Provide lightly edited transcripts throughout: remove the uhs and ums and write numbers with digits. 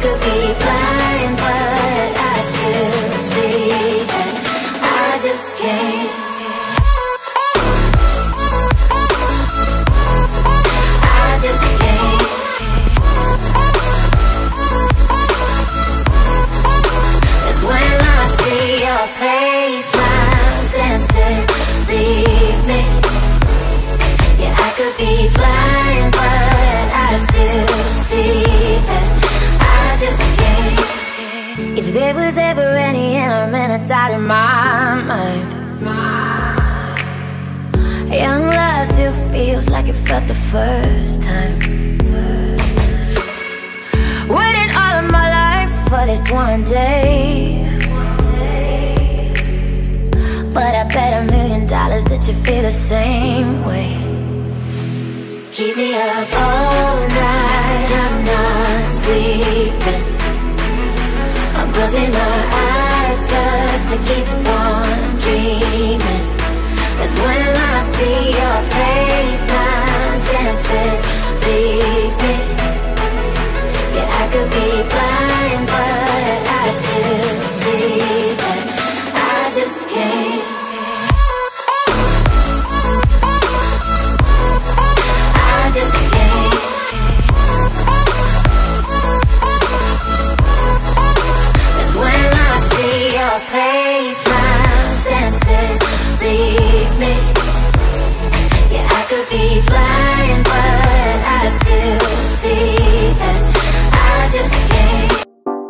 could be blind, but I still see that I just can't. I just can't. It's when I see your face, my senses leave me. Yeah, I could be blind, but I still see that I just can't. If there was ever any element of doubt in my mind, young love still feels like it felt the first time. Waiting all of my life for this one day, but I bet $1 million that you feel the same way. Keep me up all night, I'm not sleeping. I'm closing my eyes just to keep on dreaming. It's when I see your face, my senses leave me. Yeah, I could be blind, but I still see that I just can't. I just can't. It's when I see your face, my senses leave me. Yeah, I could be blind, but I still see that I just can't.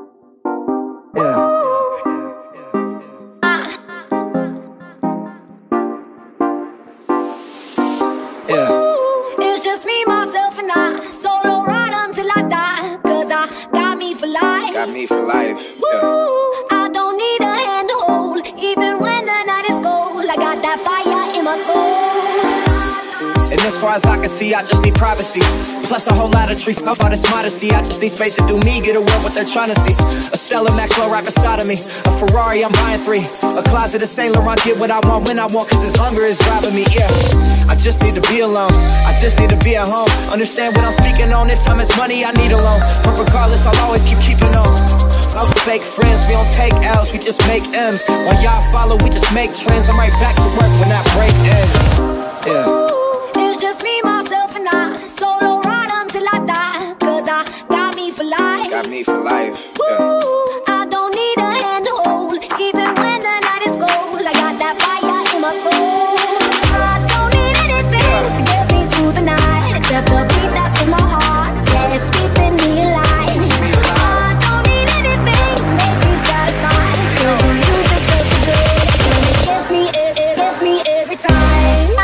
It's just me, myself, and I. Solo ride until I die. Cause I got me for life. Got me for life. I don't need a hand to hold, even when the night is cold. I got that fire in my soul. And as far as I can see, I just need privacy. Plus a whole lot of truth of all this modesty. I just need space to do me, get away what they're trying to see. A Stella Maxwell right beside of me. A Ferrari, I'm buying 3. A closet of Saint Laurent, get what I want when I want. Cause this hunger is driving me, yeah. I just need to be alone, I just need to be at home. Understand what I'm speaking on, if time is money, I need a loan. But regardless, I'll always keep keeping on. Fuck fake friends, we don't take L's, we just make M's. While y'all follow, we just make trends. I'm right back to work when that break ends. Yeah. It's just me, myself, and I. Solo ride until I die. Cause I got me for life. Got me for life. I don't need a hand to hold, even when the night is cold. I got that fire in my soul. I don't need anything to get me through the night, except the beat that's in my heart. Yeah, it's keeping me alive. I don't need anything to make me satisfied. Cause the music is the good, and it gets me every time.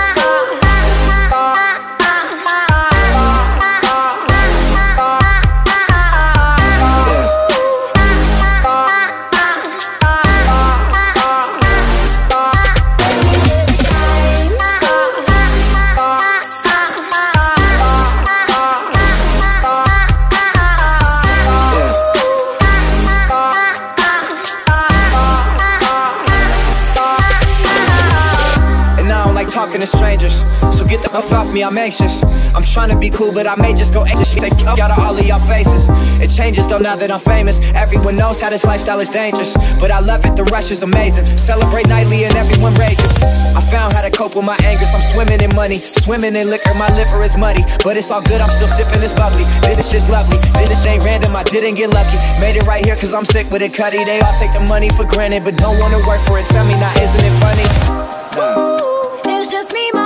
Talking to strangers, so get the fuck off me, I'm anxious. I'm trying to be cool, but I may just go anxious. Say fuck out of all of y'all faces. It changes though now that I'm famous. Everyone knows how this lifestyle is dangerous, but I love it, the rush is amazing. Celebrate nightly and everyone rages. I found how to cope with my angers. I'm swimming in money, swimming in liquor. My liver is muddy, but it's all good, I'm still sipping this bubbly. This shit's lovely, this ain't random, I didn't get lucky. Made it right here cause I'm sick with it, cutty. They all take the money for granted, but don't wanna work for it. Tell me now, isn't it funny? It's just me,